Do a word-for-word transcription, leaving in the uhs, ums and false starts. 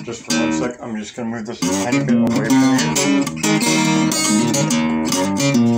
just for one sec. I'm just going to move this a tiny bit away from you.